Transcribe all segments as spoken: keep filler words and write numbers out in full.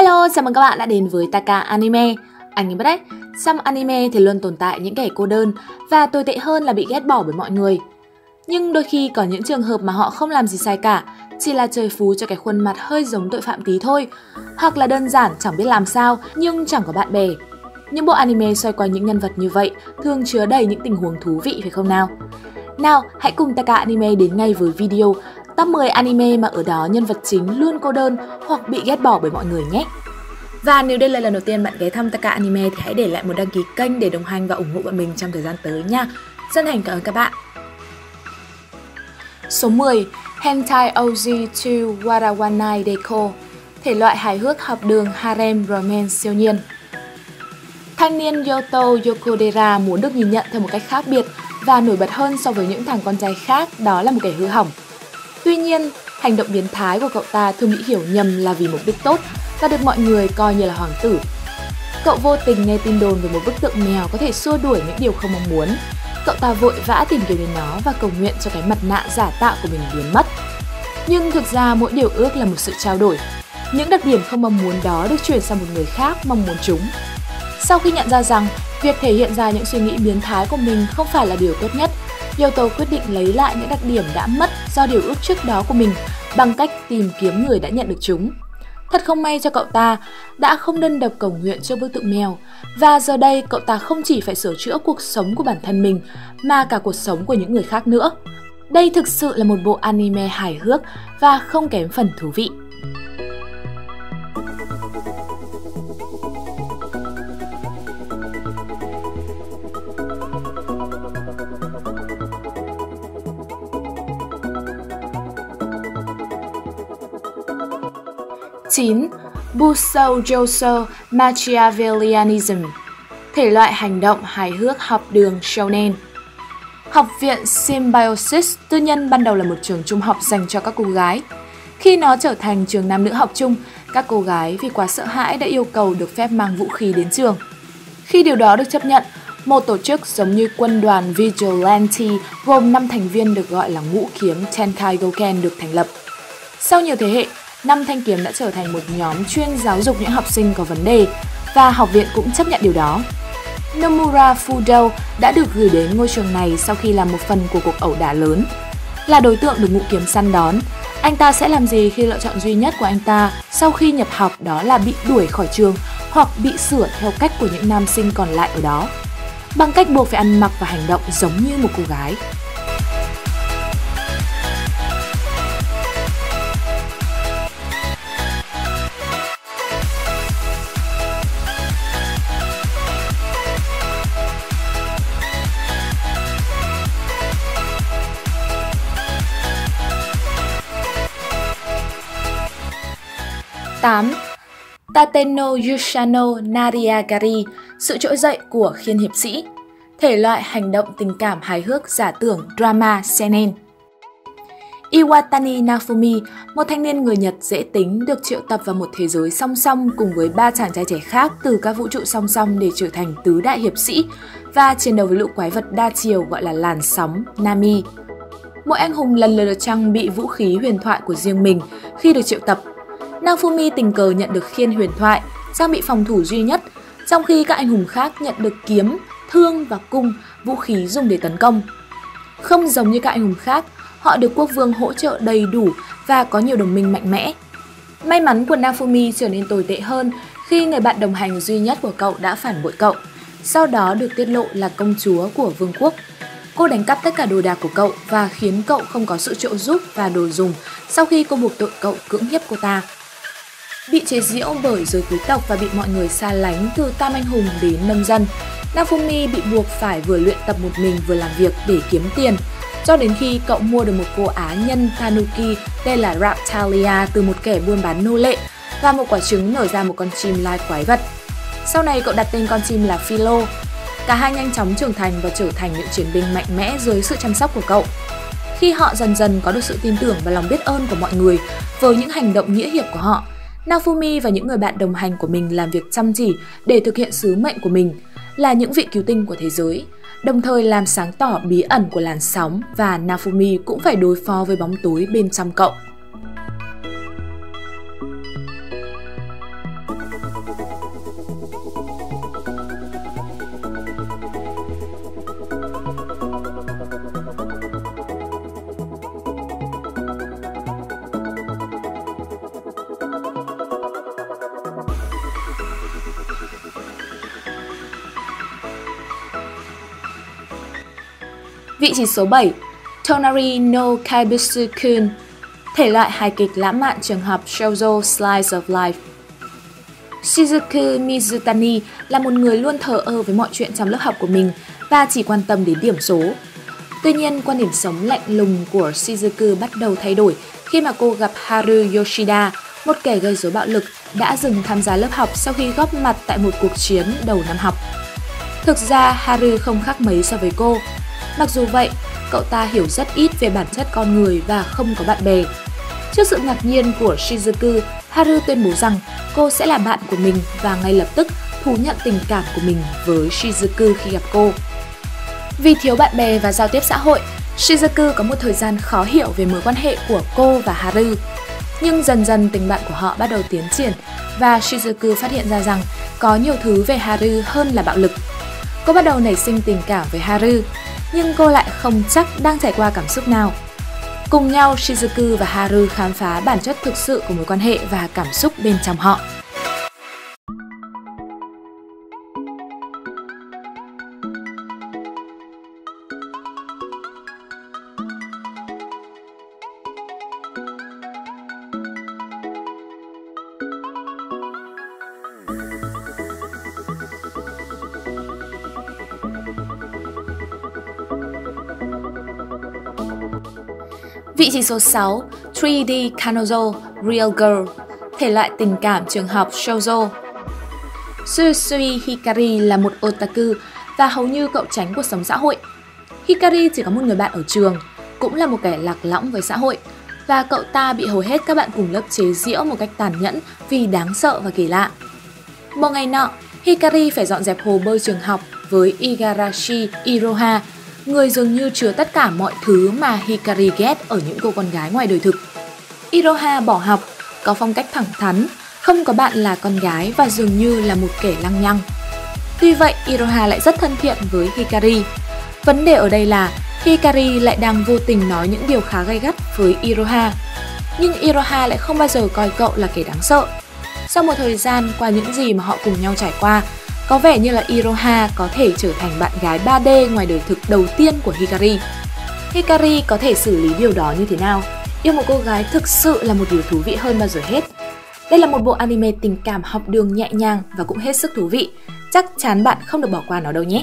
Hello, chào mừng các bạn đã đến với Taka Anime. Anh biết đấy, trong anime thì luôn tồn tại những kẻ cô đơn và tồi tệ hơn là bị ghét bỏ bởi mọi người. Nhưng đôi khi có những trường hợp mà họ không làm gì sai cả, chỉ là trời phú cho cái khuôn mặt hơi giống tội phạm tí thôi, hoặc là đơn giản chẳng biết làm sao nhưng chẳng có bạn bè. Những bộ anime xoay quanh những nhân vật như vậy thường chứa đầy những tình huống thú vị phải không nào? Nào, hãy cùng Taka Anime đến ngay với video top mười anime mà ở đó nhân vật chính luôn cô đơn hoặc bị ghét bỏ bởi mọi người nhé. Và nếu đây là lần đầu tiên bạn ghé thăm Taka Anime thì hãy để lại một đăng ký kênh để đồng hành và ủng hộ bọn mình trong thời gian tới nha. Chân thành cảm ơn các bạn. Số mười. Hentai Oji to Warawanai Deco. Thể loại hài hước học đường harem romance siêu nhiên. Thanh niên Yoto Yokodera muốn được nhìn nhận theo một cách khác biệt và nổi bật hơn so với những thằng con trai khác, đó là một kẻ hư hỏng. Tuy nhiên, hành động biến thái của cậu ta thường bị hiểu nhầm là vì mục đích tốt và được mọi người coi như là hoàng tử. Cậu vô tình nghe tin đồn về một bức tượng mèo có thể xua đuổi những điều không mong muốn. Cậu ta vội vã tìm kiếm đến nó và cầu nguyện cho cái mặt nạ giả tạo của mình biến mất. Nhưng thực ra mỗi điều ước là một sự trao đổi. Những đặc điểm không mong muốn đó được chuyển sang một người khác mong muốn chúng. Sau khi nhận ra rằng việc thể hiện ra những suy nghĩ biến thái của mình không phải là điều tốt nhất, Yoto quyết định lấy lại những đặc điểm đã mất do điều ước trước đó của mình bằng cách tìm kiếm người đã nhận được chúng. Thật không may cho cậu ta, đã không đơn độc cầu nguyện trước bức tượng mèo, và giờ đây cậu ta không chỉ phải sửa chữa cuộc sống của bản thân mình mà cả cuộc sống của những người khác nữa. Đây thực sự là một bộ anime hài hước và không kém phần thú vị. chín. Busou Jousou Machiavellianism. Thể loại hành động hài hước học đường shonen. Học viện Symbiosis tư nhân ban đầu là một trường trung học dành cho các cô gái. Khi nó trở thành trường nam nữ học chung, các cô gái vì quá sợ hãi đã yêu cầu được phép mang vũ khí đến trường. Khi điều đó được chấp nhận, một tổ chức giống như quân đoàn Vigilante gồm năm thành viên được gọi là ngũ kiếm Tenkai Goken được thành lập. Sau nhiều thế hệ, năm thanh kiếm đã trở thành một nhóm chuyên giáo dục những học sinh có vấn đề, và học viện cũng chấp nhận điều đó. Nomura Fudo đã được gửi đến ngôi trường này sau khi là một phần của cuộc ẩu đả lớn. Là đối tượng được ngũ kiếm săn đón, anh ta sẽ làm gì khi lựa chọn duy nhất của anh ta sau khi nhập học đó là bị đuổi khỏi trường hoặc bị sửa theo cách của những nam sinh còn lại ở đó, bằng cách buộc phải ăn mặc và hành động giống như một cô gái. tám. Tateno Yushano Nariagari, sự trỗi dậy của khiên hiệp sĩ. Thể loại hành động tình cảm hài hước giả tưởng drama seinen. Iwatani Nafumi, một thanh niên người Nhật dễ tính, được triệu tập vào một thế giới song song cùng với ba chàng trai trẻ khác từ các vũ trụ song song để trở thành tứ đại hiệp sĩ và chiến đấu với lũ quái vật đa chiều gọi là làn sóng Nami. Mỗi anh hùng lần lượt được trang bị vũ khí huyền thoại của riêng mình khi được triệu tập. Nafumi tình cờ nhận được khiên huyền thoại, trang bị phòng thủ duy nhất, trong khi các anh hùng khác nhận được kiếm, thương và cung, vũ khí dùng để tấn công. Không giống như các anh hùng khác, họ được quốc vương hỗ trợ đầy đủ và có nhiều đồng minh mạnh mẽ. May mắn của Nafumi trở nên tồi tệ hơn khi người bạn đồng hành duy nhất của cậu đã phản bội cậu, sau đó được tiết lộ là công chúa của vương quốc. Cô đánh cắp tất cả đồ đạc của cậu và khiến cậu không có sự trợ giúp và đồ dùng sau khi cô buộc tội cậu cưỡng hiếp cô ta. Bị chế giễu bởi giới quý tộc và bị mọi người xa lánh từ tam anh hùng đến nông dân, Nafumi bị buộc phải vừa luyện tập một mình vừa làm việc để kiếm tiền, cho đến khi cậu mua được một cô á nhân Tanuki tên là Raptalia từ một kẻ buôn bán nô lệ và một quả trứng nở ra một con chim lai quái vật. Sau này cậu đặt tên con chim là Philo. Cả hai nhanh chóng trưởng thành và trở thành những chiến binh mạnh mẽ dưới sự chăm sóc của cậu. Khi họ dần dần có được sự tin tưởng và lòng biết ơn của mọi người với những hành động nghĩa hiệp của họ, Nafumi và những người bạn đồng hành của mình làm việc chăm chỉ để thực hiện sứ mệnh của mình, là những vị cứu tinh của thế giới, đồng thời làm sáng tỏ bí ẩn của làn sóng, và Nafumi cũng phải đối phó với bóng tối bên trong cậu. Vị trí số bảy, Tonari no Kaibutsu-kun, thể loại hài kịch lãng mạn trường học Shoujo Slice of Life. Shizuku Mizutani là một người luôn thờ ơ với mọi chuyện trong lớp học của mình và chỉ quan tâm đến điểm số. Tuy nhiên, quan điểm sống lạnh lùng của Shizuku bắt đầu thay đổi khi mà cô gặp Haru Yoshida, một kẻ gây rối bạo lực đã dừng tham gia lớp học sau khi góp mặt tại một cuộc chiến đầu năm học. Thực ra, Haru không khác mấy so với cô. Mặc dù vậy, cậu ta hiểu rất ít về bản chất con người và không có bạn bè. Trước sự ngạc nhiên của Shizuku, Haru tuyên bố rằng cô sẽ là bạn của mình và ngay lập tức thú nhận tình cảm của mình với Shizuku khi gặp cô. Vì thiếu bạn bè và giao tiếp xã hội, Shizuku có một thời gian khó hiểu về mối quan hệ của cô và Haru. Nhưng dần dần tình bạn của họ bắt đầu tiến triển và Shizuku phát hiện ra rằng có nhiều thứ về Haru hơn là bạo lực. Cô bắt đầu nảy sinh tình cảm với Haru, nhưng cô lại không chắc đang trải qua cảm xúc nào. Cùng nhau, Shizuku và Haru khám phá bản chất thực sự của mối quan hệ và cảm xúc bên trong họ. Vị trí số sáu, ba D Kanojo Real Girl, thể loại tình cảm trường học Shoujo. Tsusui Hikari là một otaku và hầu như cậu tránh cuộc sống xã hội. Hikari chỉ có một người bạn ở trường, cũng là một kẻ lạc lõng với xã hội, và cậu ta bị hầu hết các bạn cùng lớp chế giễu một cách tàn nhẫn vì đáng sợ và kỳ lạ. Một ngày nọ, Hikari phải dọn dẹp hồ bơi trường học với Igarashi Iroha, người dường như chứa tất cả mọi thứ mà Hikari ghét ở những cô con gái ngoài đời thực. Iroha bỏ học, có phong cách thẳng thắn, không có bạn là con gái và dường như là một kẻ lăng nhăng. Tuy vậy, Iroha lại rất thân thiện với Hikari. Vấn đề ở đây là Hikari lại đang vô tình nói những điều khá gay gắt với Iroha. Nhưng Iroha lại không bao giờ coi cậu là kẻ đáng sợ. Sau một thời gian, qua những gì mà họ cùng nhau trải qua, có vẻ như là Iroha có thể trở thành bạn gái ba D ngoài đời thực đầu tiên của Hikari. Hikari có thể xử lý điều đó như thế nào? Yêu một cô gái thực sự là một điều thú vị hơn bao giờ hết. Đây là một bộ anime tình cảm học đường nhẹ nhàng và cũng hết sức thú vị. Chắc chắn bạn không được bỏ qua nó đâu nhé!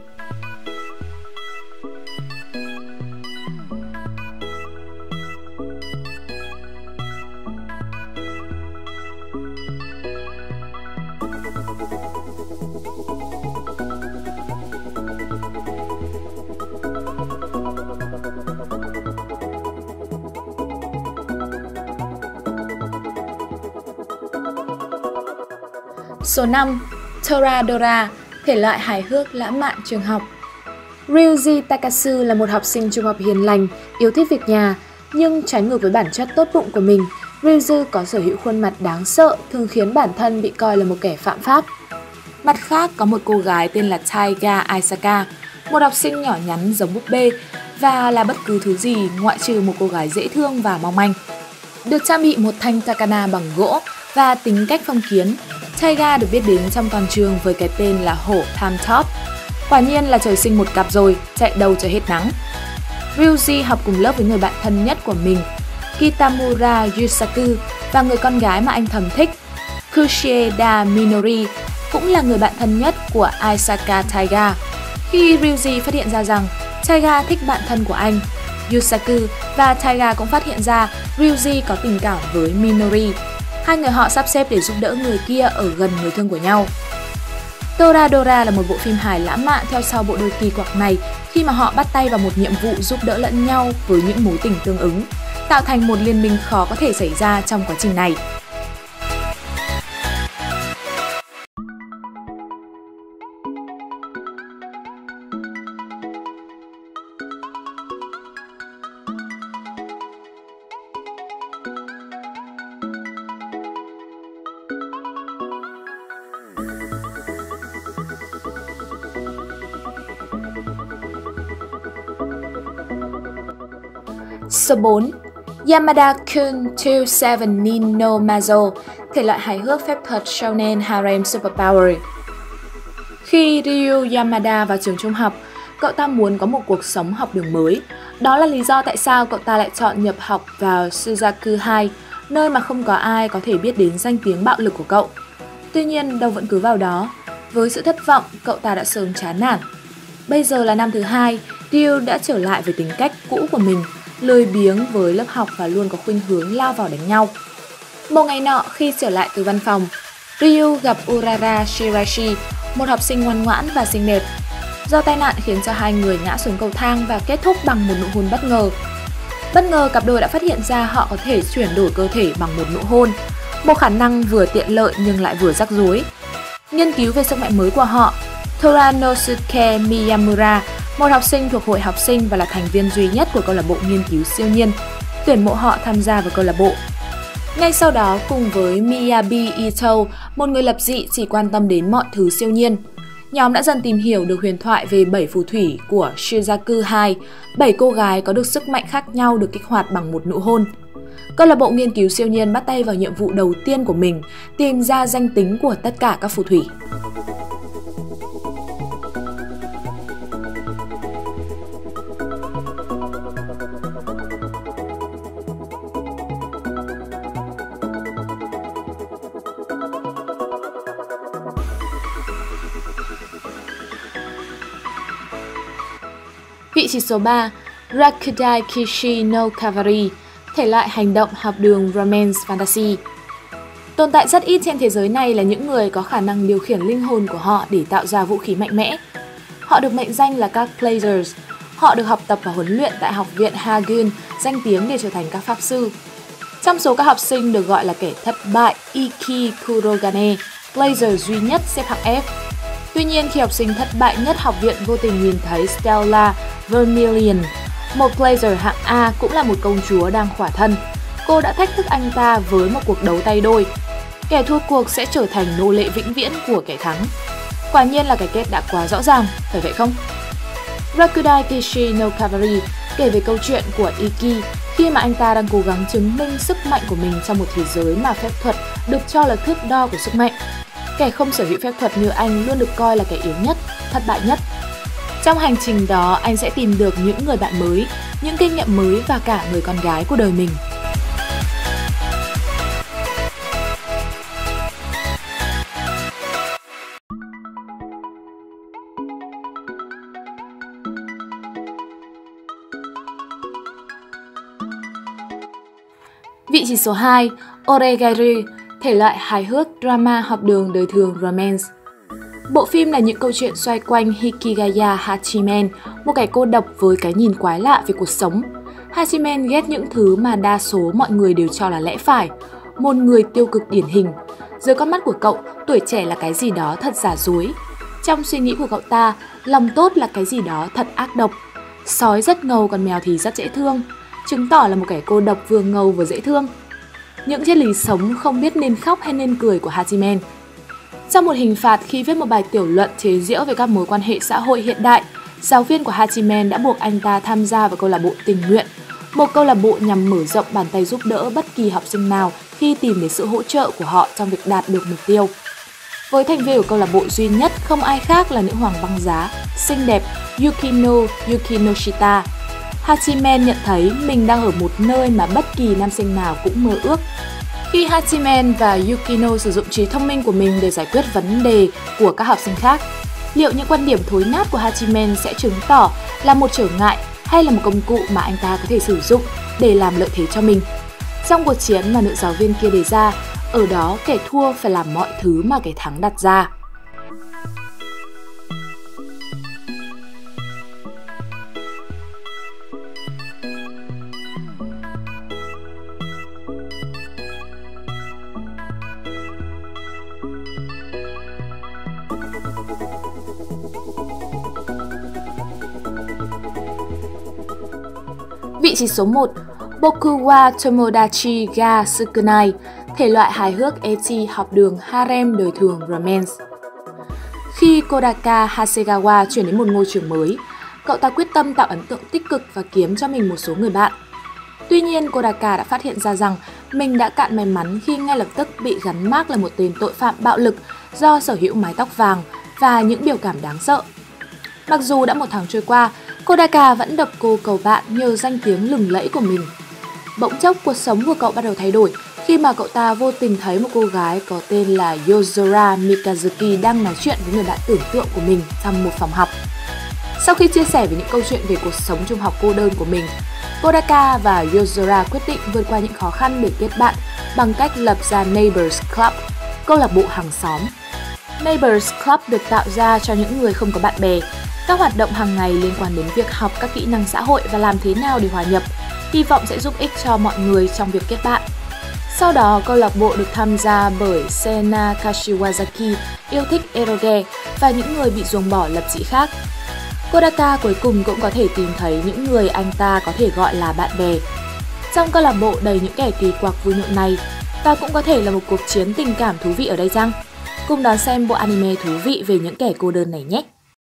Số năm, Toradora, thể loại hài hước lãng mạn trường học. Ryuji Takasu là một học sinh trung học hiền lành, yêu thích việc nhà, nhưng trái ngược với bản chất tốt bụng của mình, Ryuji có sở hữu khuôn mặt đáng sợ, thường khiến bản thân bị coi là một kẻ phạm pháp. Mặt khác, có một cô gái tên là Taiga Aisaka, một học sinh nhỏ nhắn giống búp bê và là bất cứ thứ gì ngoại trừ một cô gái dễ thương và mong manh. Được trang bị một thanh katana bằng gỗ và tính cách phong kiến, Taiga được biết đến trong toàn trường với cái tên là hổ Tham Top. Quả nhiên là trời sinh một cặp rồi, chạy đâu cho hết nắng. Ryuji học cùng lớp với người bạn thân nhất của mình, Kitamura Yusaku, và người con gái mà anh thầm thích, Kushieda Minori, cũng là người bạn thân nhất của Aisaka Taiga. Khi Ryuji phát hiện ra rằng Taiga thích bạn thân của anh, Yusaku, và Taiga cũng phát hiện ra Ryuji có tình cảm với Minori. Hai người họ sắp xếp để giúp đỡ người kia ở gần người thương của nhau. Toradora là một bộ phim hài lãng mạn theo sau bộ đôi kỳ quặc này khi mà họ bắt tay vào một nhiệm vụ giúp đỡ lẫn nhau với những mối tình tương ứng, tạo thành một liên minh khó có thể xảy ra trong quá trình này. Số bốn. Yamada-kun hai mươi bảy Nin no Mazo, thể loại hài hước phép thuật shonen harem superpower. Khi Ryu Yamada vào trường trung học, cậu ta muốn có một cuộc sống học đường mới. Đó là lý do tại sao cậu ta lại chọn nhập học vào Shizuku hai, nơi mà không có ai có thể biết đến danh tiếng bạo lực của cậu. Tuy nhiên, đâu vẫn cứ vào đó. Với sự thất vọng, cậu ta đã sớm chán nản. Bây giờ là năm thứ hai, Ryu đã trở lại với tính cách cũ của mình, lười biếng với lớp học và luôn có khuynh hướng lao vào đánh nhau. Một ngày nọ, khi trở lại từ văn phòng, Ryu gặp Urara Shirashi, một học sinh ngoan ngoãn và xinh đẹp. Do tai nạn khiến cho hai người ngã xuống cầu thang và kết thúc bằng một nụ hôn bất ngờ. Bất ngờ, cặp đôi đã phát hiện ra họ có thể chuyển đổi cơ thể bằng một nụ hôn, một khả năng vừa tiện lợi nhưng lại vừa rắc rối. Nghiên cứu về sức mạnh mới của họ, Toranosuke Miyamura, một học sinh thuộc hội học sinh và là thành viên duy nhất của câu lạc bộ nghiên cứu siêu nhiên, tuyển mộ họ tham gia vào câu lạc bộ. Ngay sau đó, cùng với Miyabi Ito, một người lập dị chỉ quan tâm đến mọi thứ siêu nhiên, nhóm đã dần tìm hiểu được huyền thoại về bảy phù thủy của Shizuku hai, bảy cô gái có được sức mạnh khác nhau được kích hoạt bằng một nụ hôn. Câu lạc bộ nghiên cứu siêu nhiên bắt tay vào nhiệm vụ đầu tiên của mình, tìm ra danh tính của tất cả các phù thủy. Vị trí số ba, Rakudai Kishi no Kavari, thể loại hành động học đường romance fantasy. Tồn tại rất ít trên thế giới này là những người có khả năng điều khiển linh hồn của họ để tạo ra vũ khí mạnh mẽ. Họ được mệnh danh là các Blazers. Họ được học tập và huấn luyện tại học viện Hagun, danh tiếng để trở thành các pháp sư. Trong số các học sinh được gọi là kẻ thất bại Iki Kurogane, Blazer duy nhất xếp hạng F. Tuy nhiên, khi học sinh thất bại nhất học viện vô tình nhìn thấy Stella Vermilion, một Blazer hạng A cũng là một công chúa đang khỏa thân, cô đã thách thức anh ta với một cuộc đấu tay đôi. Kẻ thua cuộc sẽ trở thành nô lệ vĩnh viễn của kẻ thắng. Quả nhiên là cái kết đã quá rõ ràng, phải vậy không? Rakudai Kishi no Kavari kể về câu chuyện của Iki khi mà anh ta đang cố gắng chứng minh sức mạnh của mình trong một thế giới mà phép thuật được cho là thước đo của sức mạnh. Kẻ không sở hữu phép thuật như anh luôn được coi là kẻ yếu nhất, thất bại nhất. Trong hành trình đó, anh sẽ tìm được những người bạn mới, những kinh nghiệm mới và cả người con gái của đời mình. Vị trí số hai, Oregairu, thể loại hài hước drama học đường đời thường romance. Bộ phim là những câu chuyện xoay quanh Hikigaya Hachimen, một kẻ cô độc với cái nhìn quái lạ về cuộc sống. Hachimen ghét những thứ mà đa số mọi người đều cho là lẽ phải, một người tiêu cực điển hình. Dưới con mắt của cậu, tuổi trẻ là cái gì đó thật giả dối. Trong suy nghĩ của cậu ta, lòng tốt là cái gì đó thật ác độc. Sói rất ngầu còn mèo thì rất dễ thương, chứng tỏ là một kẻ cô độc vừa ngầu vừa dễ thương. Những triết lý sống không biết nên khóc hay nên cười của Hachimen. Trong một hình phạt khi viết một bài tiểu luận chế giễu về các mối quan hệ xã hội hiện đại, giáo viên của Hachimen đã buộc anh ta tham gia vào câu lạc bộ tình nguyện, một câu lạc bộ nhằm mở rộng bàn tay giúp đỡ bất kỳ học sinh nào khi tìm đến sự hỗ trợ của họ trong việc đạt được mục tiêu. Với thành viên của câu lạc bộ duy nhất không ai khác là nữ hoàng băng giá, xinh đẹp Yukino Yukinoshita, Hachimen nhận thấy mình đang ở một nơi mà bất kỳ nam sinh nào cũng mơ ước. Khi Hachimen và Yukino sử dụng trí thông minh của mình để giải quyết vấn đề của các học sinh khác, liệu những quan điểm thối nát của Hachimen sẽ chứng tỏ là một trở ngại hay là một công cụ mà anh ta có thể sử dụng để làm lợi thế cho mình? Trong cuộc chiến mà nữ giáo viên kia đề ra, ở đó kẻ thua phải làm mọi thứ mà kẻ thắng đặt ra. Vị trí số một, Boku wa Tomodachi ga Sukunai, thể loại hài hước ecchi học đường harem đời thường romance. Khi Kodaka Hasegawa chuyển đến một ngôi trường mới, cậu ta quyết tâm tạo ấn tượng tích cực và kiếm cho mình một số người bạn. Tuy nhiên, Kodaka đã phát hiện ra rằng mình đã cạn may mắn khi ngay lập tức bị gắn mác là một tên tội phạm bạo lực do sở hữu mái tóc vàng và những biểu cảm đáng sợ. Mặc dù đã một tháng trôi qua, Kodaka vẫn đập cô cầu bạn nhờ danh tiếng lừng lẫy của mình. Bỗng chốc cuộc sống của cậu bắt đầu thay đổi khi mà cậu ta vô tình thấy một cô gái có tên là Yozora Mikazuki đang nói chuyện với người bạn tưởng tượng của mình trong một phòng học. Sau khi chia sẻ về những câu chuyện về cuộc sống trung học cô đơn của mình, Kodaka và Yozora quyết định vượt qua những khó khăn để kết bạn bằng cách lập ra Neighbors Club, câu lạc bộ hàng xóm. Neighbors Club được tạo ra cho những người không có bạn bè. Các hoạt động hàng ngày liên quan đến việc học các kỹ năng xã hội và làm thế nào để hòa nhập, hy vọng sẽ giúp ích cho mọi người trong việc kết bạn. Sau đó, câu lạc bộ được tham gia bởi Sena Kashiwazaki, yêu thích eroge, và những người bị ruồng bỏ lập dị khác. Kodaka cuối cùng cũng có thể tìm thấy những người anh ta có thể gọi là bạn bè. Trong câu lạc bộ đầy những kẻ kỳ quặc vui nhộn này, và cũng có thể là một cuộc chiến tình cảm thú vị ở đây chăng? Cùng đón xem bộ anime thú vị về những kẻ cô đơn này nhé!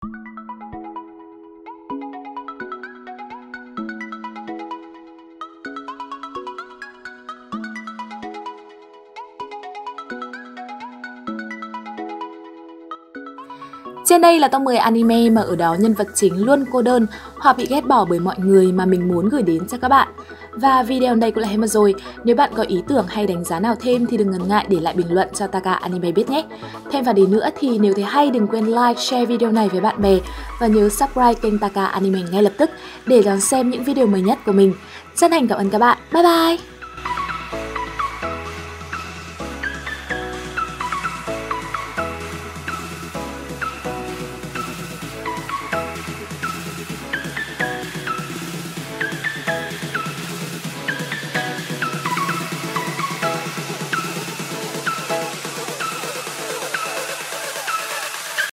Trên đây là top mười anime mà ở đó nhân vật chính luôn cô đơn hoặc bị ghét bỏ bởi mọi người mà mình muốn gửi đến cho các bạn. Và video đây cũng là hết mất rồi. Nếu bạn có ý tưởng hay đánh giá nào thêm thì đừng ngần ngại để lại bình luận cho Taka Anime biết nhé. Thêm vào đấy nữa thì nếu thấy hay đừng quên like, share video này với bạn bè và nhớ subscribe kênh Taka Anime ngay lập tức để đón xem những video mới nhất của mình. Chân thành cảm ơn các bạn. Bye bye!